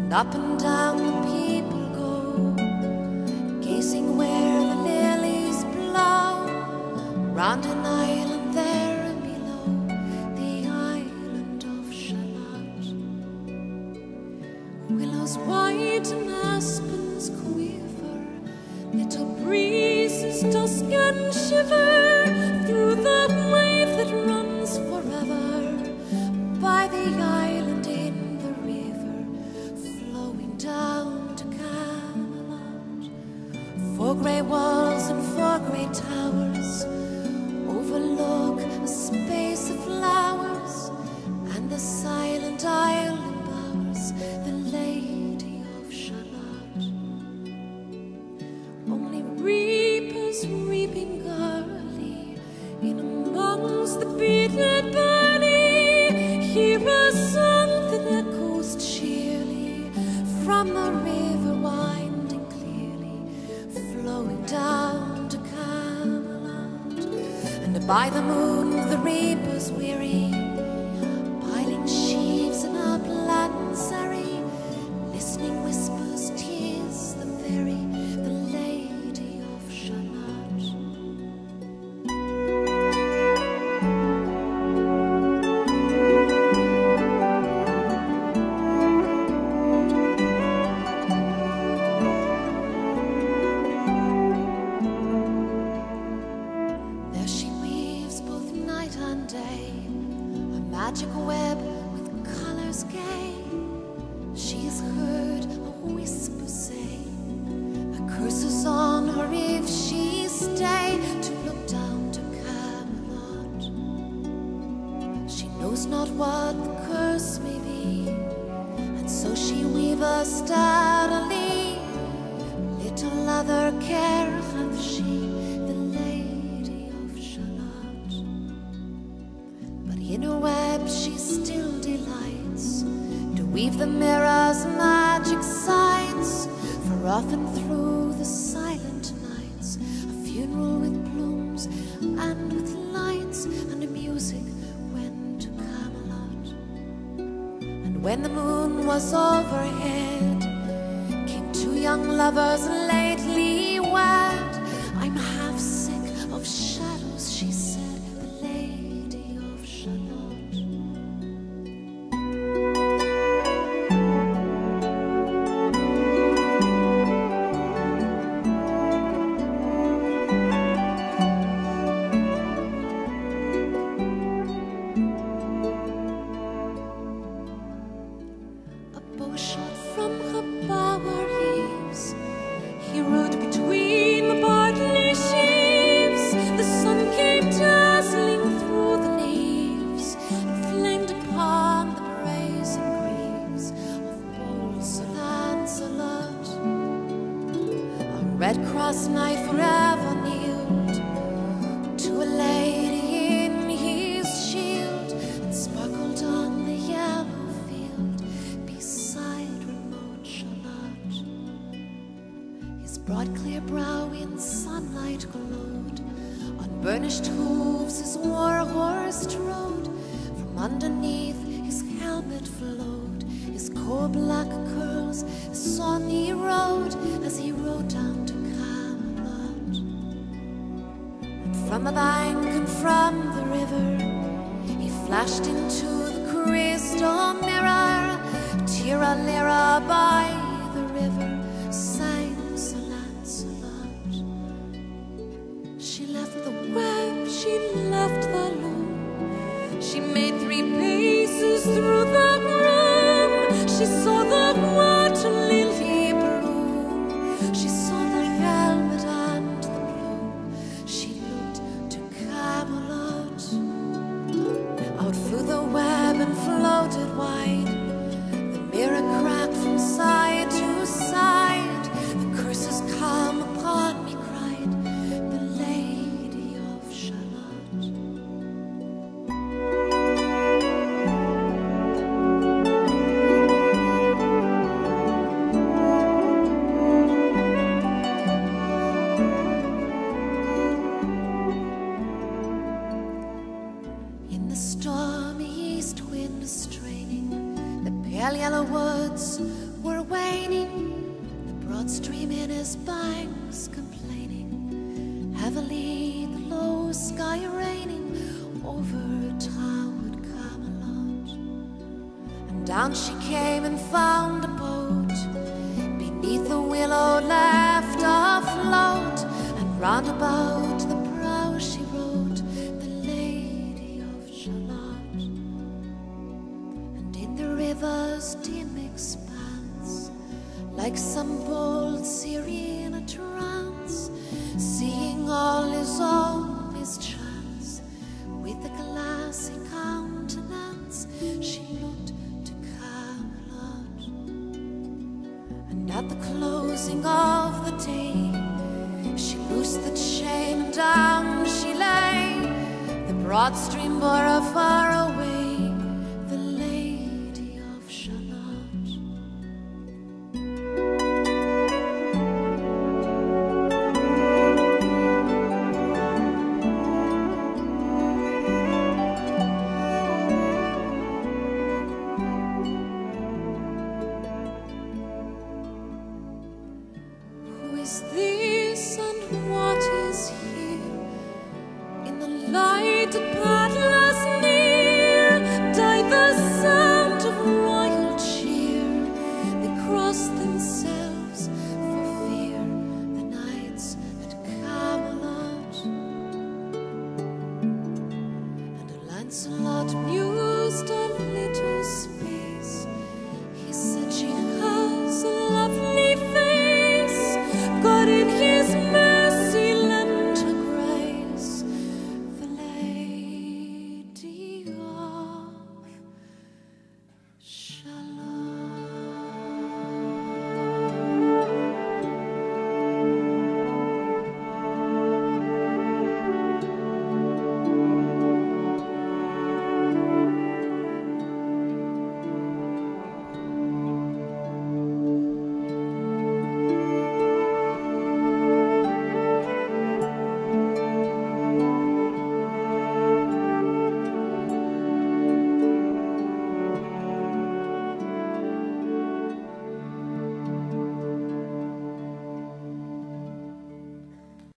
Up and down the people go, gazing where the lilies blow, round an island there and below, the island of Shalott. Willows white and aspens quiver, little breezes dusk and shiver through the wave that runs forever by the island in the river, flowing down to Camelot. Four grey walls and four grey towers overlook a space of flowers, and the silent isle embowers the Lady of Shalott. Only reapers reaping early in amongst the bearded barley hear a song that echoes cheerly from the river winding clearly, flowing down to Camelot. And by the moon the reapers weary, piling sheaves in upland Surrey, listening whispers, tears, the fairy, the Lady of Shalott. There she weaves both night and day, a magic web with colors gay. She has heard a whisper say, a curse is on her if she stay to look down to Camelot. She knows not what the curse may be, and so she weaveth steadily. Little other care hath she, the Lady of Shalott. But in her web she still delights to weave the mirror's magic sights, for often through the silent nights a funeral with plumes and with lights and music went to Camelot. And when the moon was overhead came two young lovers lately wed. I'm half sick of shadows, she said, the Lady of Shalott. A bow shot from her bower heaves, he rode between the barley sheaves. The sun came dazzling through the leaves and flamed upon the brazen greaves of bold Sir Lancelot. A red cross knight forever kneeled to a lady in his shield, and sparkled on the yellow field beside remote Shalott. His broad clear brow in sunlight glowed, on burnished hooves his war horse trode, from underneath his helmet flowed his coal black curls, his sawney rode as he rode down to Camelot. And from a bank and from the river he flashed into the crystal mirror. Tira Lira by the river sang Sir Lancelot. She left the web, she left the loom, she made 3 paces through the room. She saw the water lily bloom, she saw the helmet and the plume. She looked to Camelot. Out flew the web and floated wide, the mirror cracked from side yellow woods were waning, the broad stream in his banks complaining, heavily the low sky raining over towered Camelot. And down she came and found a boat beneath the willow left afloat, and round about the prow she rode, the Lady of Shalott. And in the river's dim expanse, like some bold Syrian in a trance, seeing all his own mischance, with a glassy countenance she looked to Camelot. And at the closing of the day she loosed the chain and down she lay. The broad stream bore her far away.